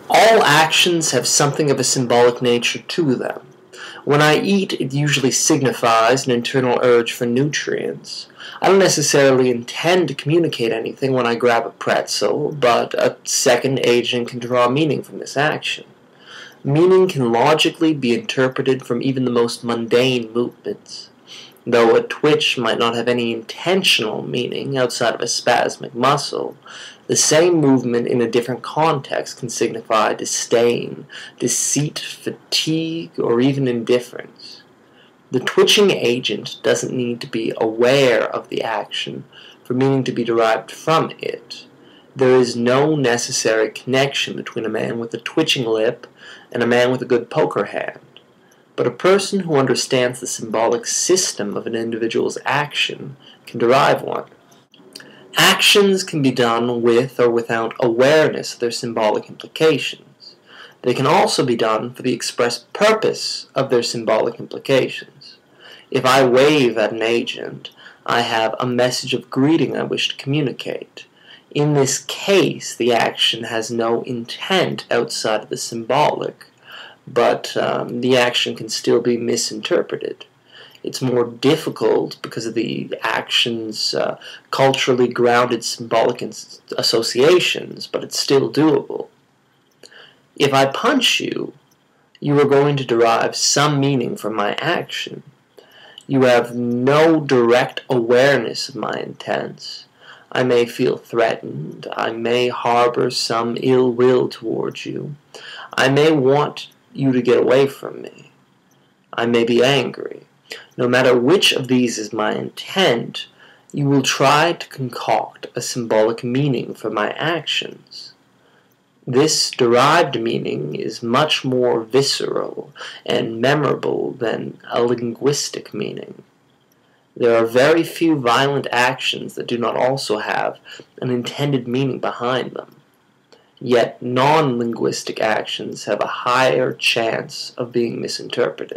All actions have something of a symbolic nature to them. When I eat, it usually signifies an internal urge for nutrients. I don't necessarily intend to communicate anything when I grab a pretzel, but a second agent can draw meaning from this action. Meaning can logically be interpreted from even the most mundane movements. Though a twitch might not have any intentional meaning outside of a spasmic muscle, the same movement in a different context can signify disdain, deceit, fatigue, or even indifference. The twitching agent doesn't need to be aware of the action for meaning to be derived from it. There is no necessary connection between a man with a twitching lip and a man with a good poker hand. But a person who understands the symbolic system of an individual's action can derive one. Actions can be done with or without awareness of their symbolic implications. They can also be done for the express purpose of their symbolic implications. If I wave at an agent, I have a message of greeting I wish to communicate. In this case, the action has no intent outside of the symbolic, but the action can still be misinterpreted. It's more difficult because of the action's culturally grounded symbolic associations, but it's still doable. If I punch you, you are going to derive some meaning from my action. You have no direct awareness of my intents. I may feel threatened. I may harbor some ill will towards you. I may want you to get away from me. I may be angry. No matter which of these is my intent, you will try to concoct a symbolic meaning for my actions. This derived meaning is much more visceral and memorable than a linguistic meaning. There are very few violent actions that do not also have an intended meaning behind them. Yet non-linguistic actions have a higher chance of being misinterpreted.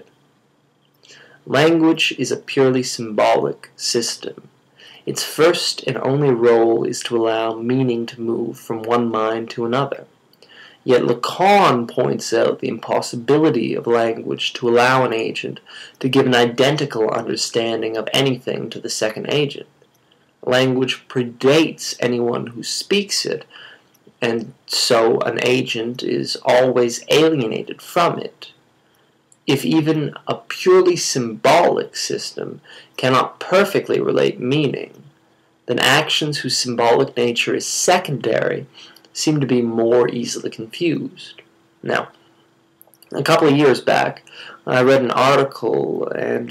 Language is a purely symbolic system. Its first and only role is to allow meaning to move from one mind to another. Yet Lacan points out the impossibility of language to allow an agent to give an identical understanding of anything to the second agent. Language predates anyone who speaks it, and so an agent is always alienated from it. If even a purely symbolic system cannot perfectly relate meaning, then actions whose symbolic nature is secondary seem to be more easily confused. Now, a couple of years back, I read an article, and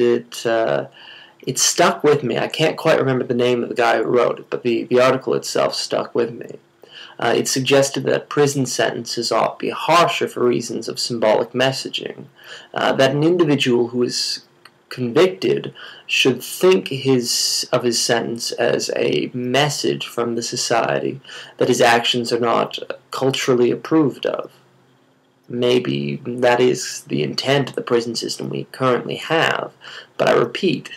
it stuck with me. I can't quite remember the name of the guy who wrote it, but the article itself stuck with me. It suggested that prison sentences ought to be harsher for reasons of symbolic messaging, that an individual who is convicted should think of his sentence as a message from the society that his actions are not culturally approved of. Maybe that is the intent of the prison system we currently have, but I repeat,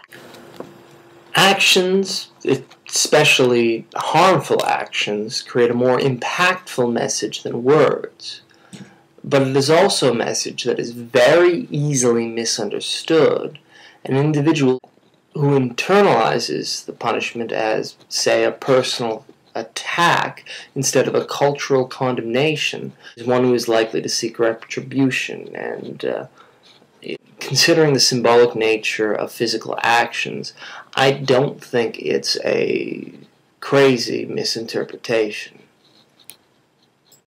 actions, especially harmful actions, create a more impactful message than words. But it is also a message that is very easily misunderstood. An individual who internalizes the punishment as, say, a personal attack instead of a cultural condemnation is one who is likely to seek retribution. And considering the symbolic nature of physical actions, I don't think it's a crazy misinterpretation.